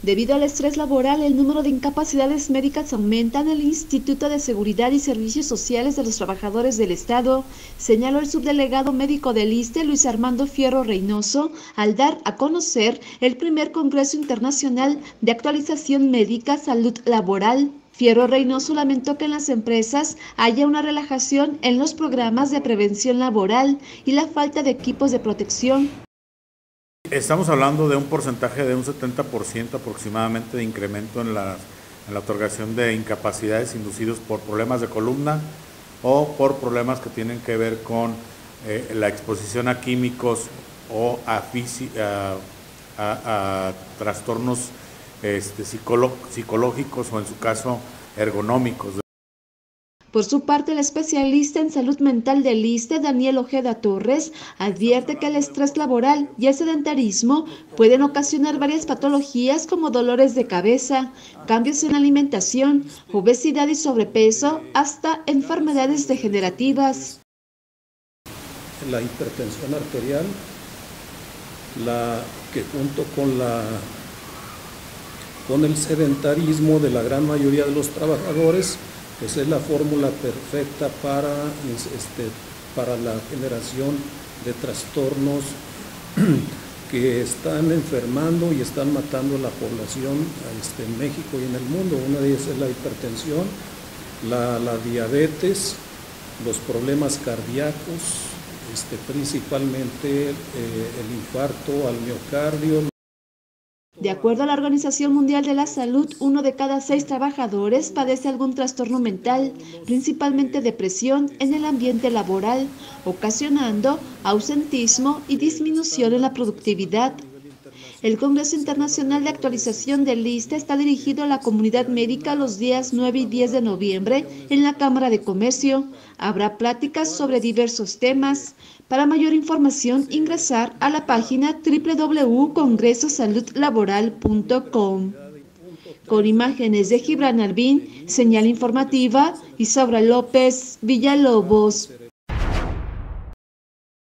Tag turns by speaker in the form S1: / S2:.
S1: Debido al estrés laboral, el número de incapacidades médicas aumenta en el Instituto de Seguridad y Servicios Sociales de los Trabajadores del Estado, señaló el subdelegado médico del ISSSTE, Luis Armando Fierro Reynoso, al dar a conocer el primer Congreso Internacional de Actualización Médica Salud Laboral. Fierro Reynoso lamentó que en las empresas haya una relajación en los programas de prevención laboral y la falta de equipos de protección.
S2: Estamos hablando de un porcentaje de un 70% aproximadamente de incremento en la otorgación de incapacidades inducidos por problemas de columna o por problemas que tienen que ver con la exposición a químicos o a trastornos psicológicos o en su caso ergonómicos.
S1: Por su parte, el especialista en salud mental del ISSSTE, Daniel Ojeda Torres, advierte que el estrés laboral y el sedentarismo pueden ocasionar varias patologías como dolores de cabeza, cambios en la alimentación, obesidad y sobrepeso, hasta enfermedades degenerativas.
S3: La hipertensión arterial, que junto con el sedentarismo de la gran mayoría de los trabajadores, pues es la fórmula perfecta para la generación de trastornos que están enfermando y están matando a la población en México y en el mundo. Una de ellas es la hipertensión, la diabetes, los problemas cardíacos, principalmente el infarto al miocardio.
S1: De acuerdo a la Organización Mundial de la Salud, 1 de cada 6 trabajadores padece algún trastorno mental, principalmente depresión en el ambiente laboral, ocasionando ausentismo y disminución en la productividad. El Congreso Internacional de Actualización del ISSSTE está dirigido a la comunidad médica los días 9 y 10 de noviembre en la Cámara de Comercio. Habrá pláticas sobre diversos temas. Para mayor información, ingresar a la página www.congresosaludlaboral.com. Con imágenes de Gibran Albín, señal informativa, Isaura López, Villalobos.